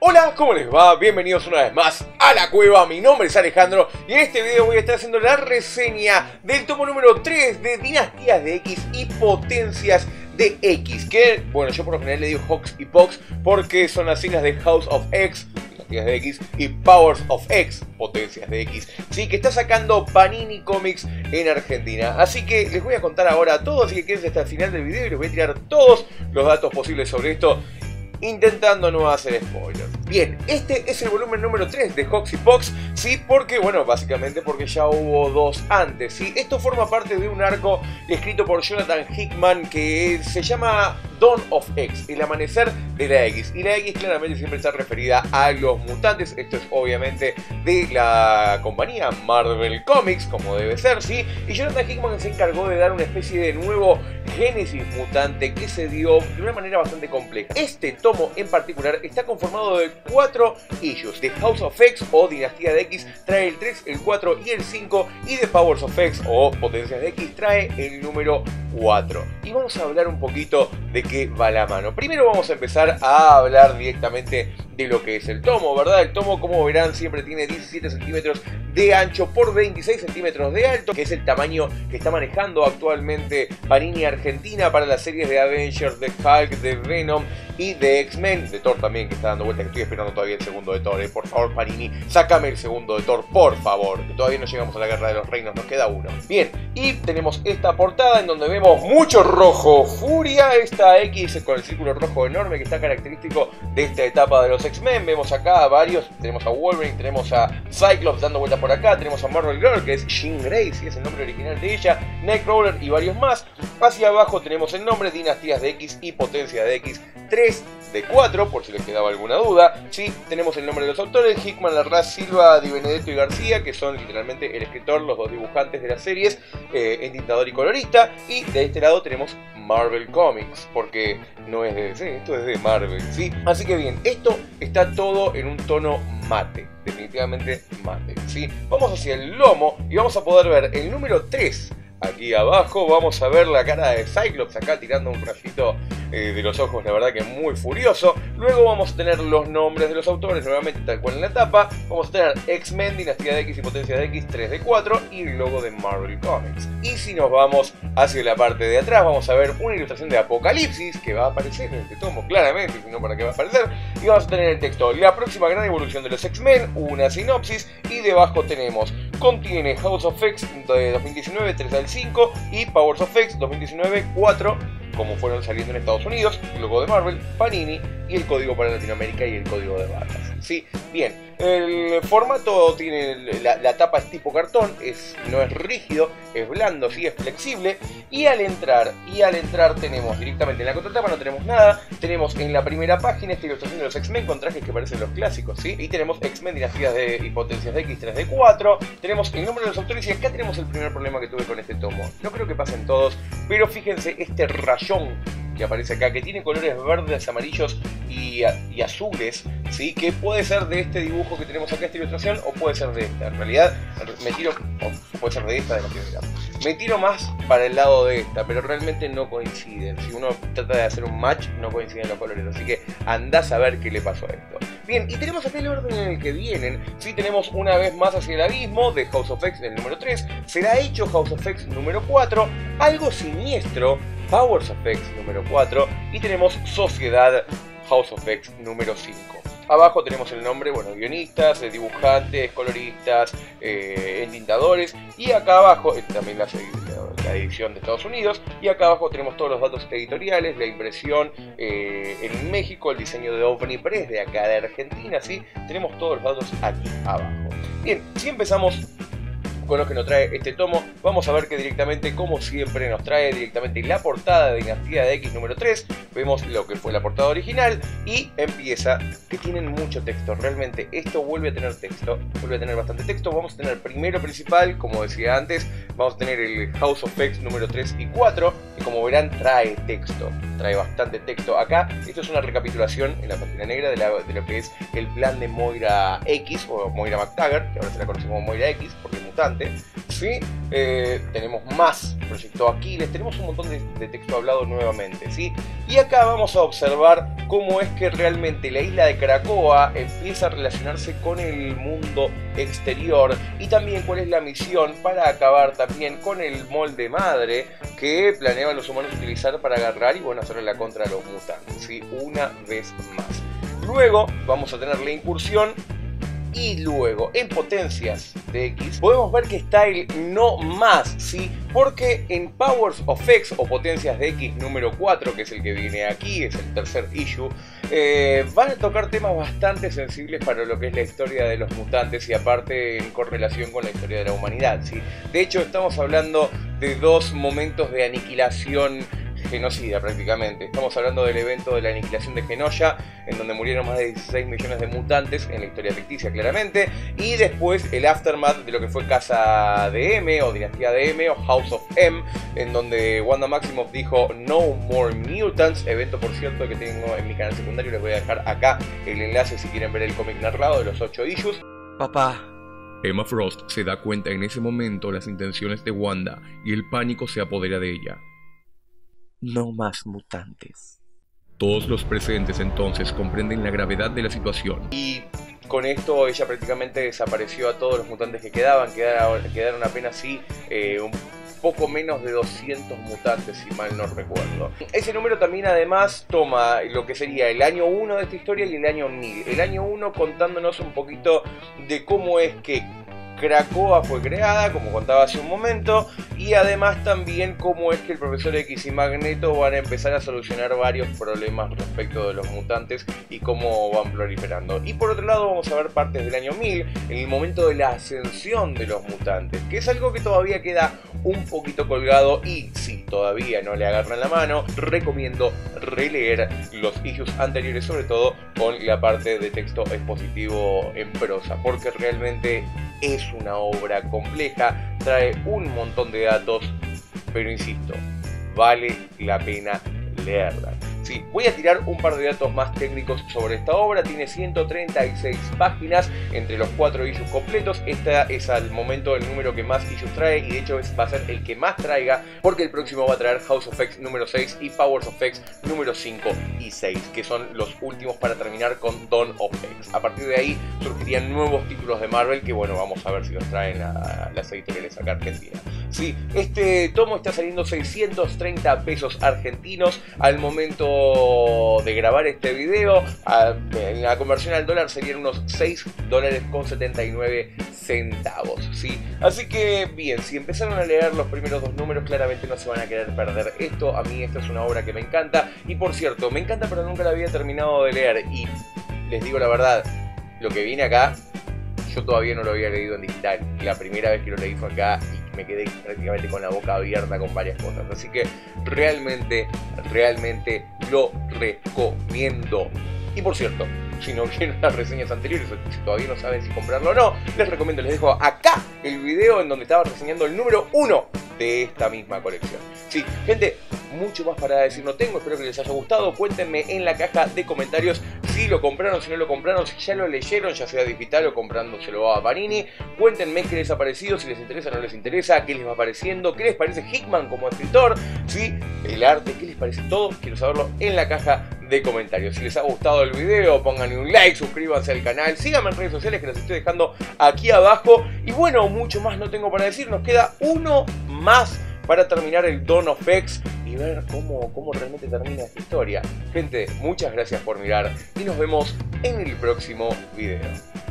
Hola, ¿cómo les va? Bienvenidos una vez más a la cueva. Mi nombre es Alejandro y en este video voy a estar haciendo la reseña del tomo número 3 de Dinastías de X y Potencias de X. Que, bueno, yo por lo general le digo Hox y Pox porque son las siglas de House of X, Dinastías de X, y Powers of X, Potencias de X. Sí, que está sacando Panini Comics en Argentina. Así que les voy a contar ahora todo, así que quédense hasta el final del video y les voy a tirar todos los datos posibles sobre esto, intentando no hacer spoilers. Bien, este es el volumen número 3 de Hox y Pox, sí, porque, bueno, básicamente porque ya hubo dos antes, sí. Esto forma parte de un arco escrito por Jonathan Hickman que se llama Dawn of X, el amanecer de la X. Y la X claramente siempre está referida a los mutantes. Esto es obviamente de la compañía Marvel Comics, como debe ser, sí. Y Jonathan Hickman se encargó de dar una especie de nuevo génesis mutante que se dio de una manera bastante compleja. Este tomo en particular está conformado de 4 issues. De House of X o Dinastía de X trae el 3, el 4 y el 5, y de Powers of X o Potencias de X trae el número 4. Y vamos a hablar un poquito de qué va la mano. Primero vamos a empezar a hablar directamente de lo que es el tomo, ¿verdad? El tomo, como verán, siempre tiene 17 centímetros de ancho por 26 centímetros de alto, que es el tamaño que está manejando actualmente Panini Argentina para las series de Avengers, de Hulk, de Venom y de X-Men, de Thor también, que está dando vuelta, que estoy esperando todavía el segundo de Thor. Por favor, Panini, sácame el segundo de Thor, por favor, que todavía no llegamos a la Guerra de los Reinos, nos queda uno. Bien, y tenemos esta portada en donde vemos mucho rojo, furia, esta X con el círculo rojo enorme que está característico de esta etapa de los X-Men. Vemos acá a varios, tenemos a Wolverine, tenemos a Cyclops dando vueltas por acá, tenemos a Marvel Girl, que es Jean Grey, si es el nombre original de ella, Nightcrawler y varios más. Hacia abajo tenemos el nombre Dinastías de X y Potencia de X 3 de 4, por si les quedaba alguna duda. Sí, tenemos el nombre de los autores, Hickman, Larraz, Silva, Di Benedetto y García, que son literalmente el escritor, los dos dibujantes de las series, entintador y colorista. Y de este lado tenemos Marvel Comics, porque no es de DC, esto es de Marvel, ¿sí? Así que bien, esto está todo en un tono mate, definitivamente mate, ¿sí? Vamos hacia el lomo y vamos a poder ver el número 3. Aquí abajo vamos a ver la cara de Cyclops acá tirando un rayito de los ojos, la verdad que muy furioso. Luego vamos a tener los nombres de los autores, nuevamente tal cual en la tapa. Vamos a tener X-Men, Dinastía de X y Potencia de X 3 de 4 y el logo de Marvel Comics. Y si nos vamos hacia la parte de atrás, vamos a ver una ilustración de Apocalipsis que va a aparecer en este tomo, claramente, si no, ¿para qué va a aparecer? Y vamos a tener el texto: la próxima gran evolución de los X-Men, una sinopsis, y debajo tenemos: contiene House of X de 2019 3 al 5 y Powers of X 2019 4, como fueron saliendo en Estados Unidos, el logo de Marvel, Panini y el código para Latinoamérica y el código de barras. Sí, bien, el formato tiene, la tapa es tipo cartón, no es rígido, es blando, sí, es flexible. Y al entrar tenemos directamente en la contratapa, no tenemos nada. Tenemos en la primera página esta ilustración de los X-Men con trajes que parecen los clásicos, ¿sí? Y tenemos X-Men, Dinastías de y Potencias de X 3 de 4. Tenemos el nombre de los autores y acá tenemos el primer problema que tuve con este tomo. No creo que pasen todos, pero fíjense este rayón que aparece acá, que tiene colores verdes, amarillos y azules, ¿sí? Que puede ser de este dibujo que tenemos acá, esta ilustración, o puede ser de esta. En realidad, puede ser de esta, de la primera. Me tiro más para el lado de esta, pero realmente no coinciden. Si uno trata de hacer un match, no coinciden los colores, así que andás a ver qué le pasó a esto. Bien, y tenemos acá el orden en el que vienen. Sí, tenemos una vez más hacia el abismo de House of X, el número 3. Será hecho House of X número 4. Algo siniestro, Powers of X número 4. Y tenemos Sociedad House of X número 5. Abajo tenemos el nombre, bueno, guionistas, dibujantes, coloristas, entintadores. Y acá abajo, también la edición de Estados Unidos. Y acá abajo tenemos todos los datos editoriales, la impresión en México, el diseño de Omnipress de acá de Argentina, ¿sí? Tenemos todos los datos aquí abajo. Bien, si empezamos con lo que nos trae este tomo, vamos a ver que directamente, como siempre, nos trae directamente la portada de Dinastía de X número 3. Vemos lo que fue la portada original y empieza, que tienen mucho texto. Realmente esto vuelve a tener texto, vuelve a tener bastante texto. Vamos a tener primero principal, como decía antes, vamos a tener el House of X número 3 y 4, que como verán trae texto, trae bastante texto acá. Esto es una recapitulación en la página negra de lo que es el plan de Moira X, o Moira MacTaggert, que ahora se la conoce como Moira X, porque mutante, ¿sí? Tenemos más Proyecto Aquiles, tenemos un montón de texto hablado nuevamente, ¿sí? Y acá vamos a observar cómo es que realmente la isla de Krakoa empieza a relacionarse con el mundo exterior y también cuál es la misión para acabar también con el molde madre que planeaban los humanos utilizar para agarrar y bueno, hacerle la contra a los mutantes, ¿sí? Una vez más. Luego vamos a tener la incursión y luego en Potencias de X podemos ver que está el no más, ¿sí? Porque en Powers of X o Potencias de X número 4, que es el que viene aquí, es el tercer issue, van a tocar temas bastante sensibles para lo que es la historia de los mutantes y aparte en correlación con la historia de la humanidad, ¿sí? De hecho estamos hablando de dos momentos de aniquilación genocida prácticamente. Estamos hablando del evento de la aniquilación de Genosha, en donde murieron más de 16 millones de mutantes en la historia ficticia claramente, y después el aftermath de lo que fue Casa de M o Dinastía de M o House of M, en donde Wanda Maximoff dijo No More Mutants, evento por cierto que tengo en mi canal secundario, les voy a dejar acá el enlace si quieren ver el cómic narrado de los 8 issues. Papá. Emma Frost se da cuenta en ese momento las intenciones de Wanda y el pánico se apodera de ella. No más mutantes. Todos los presentes entonces comprenden la gravedad de la situación. Y con esto ella prácticamente desapareció a todos los mutantes que quedaron apenas sí un poco menos de 200 mutantes, si mal no recuerdo. Ese número también además toma lo que sería el año 1 de esta historia y el año 1000. El año 1 contándonos un poquito de cómo es que Krakoa fue creada, como contaba hace un momento, y además también cómo es que el Profesor X y Magneto van a empezar a solucionar varios problemas respecto de los mutantes y cómo van proliferando. Y por otro lado vamos a ver partes del año 1000, en el momento de la ascensión de los mutantes, que es algo que todavía queda un poquito colgado y si todavía no le agarran la mano, recomiendo releer los issues anteriores, sobre todo con la parte de texto expositivo en prosa, porque realmente es una obra compleja, trae un montón de datos, pero insisto, vale la pena leerla. Sí, voy a tirar un par de datos más técnicos sobre esta obra. Tiene 136 páginas entre los 4 issues completos. Esta es al momento el número que más issues trae y de hecho va a ser el que más traiga, porque el próximo va a traer House of X número 6 y Powers of X número 5 y 6, que son los últimos para terminar con Dawn of X. A partir de ahí surgirían nuevos títulos de Marvel que bueno, vamos a ver si los traen las editoriales acá Argentina. Sí, este tomo está saliendo 630 pesos argentinos al momento de grabar este video. En la conversión al dólar serían unos $6.79, ¿sí? Así que bien, si empezaron a leer los primeros dos números claramente no se van a querer perder esto. A mí esta es una obra que me encanta y por cierto, me encanta pero nunca la había terminado de leer y les digo la verdad, lo que viene acá yo todavía no lo había leído en digital. La primera vez que lo leí fue acá y me quedé prácticamente con la boca abierta con varias cosas. Así que realmente lo recomiendo. Y por cierto, si no vieron las reseñas anteriores o si todavía no saben si comprarlo o no, les recomiendo, les dejo acá el video en donde estaba reseñando el número 1 de esta misma colección. Sí, gente, mucho más para decir no tengo, espero que les haya gustado. Cuéntenme en la caja de comentarios si lo compraron, si no lo compraron, si ya lo leyeron, ya sea digital o comprándoselo a Panini. Cuéntenme qué les ha parecido, si les interesa o no les interesa, qué les va pareciendo, qué les parece Hickman como escritor, ¿sí? El arte, qué les parece todo, quiero saberlo en la caja de comentarios. Si les ha gustado el video, pónganle un like, suscríbanse al canal, síganme en redes sociales que los estoy dejando aquí abajo. Y bueno, mucho más no tengo para decir, nos queda uno más para terminar el Dawn of X y ver cómo realmente termina esta historia. Gente, muchas gracias por mirar y nos vemos en el próximo video.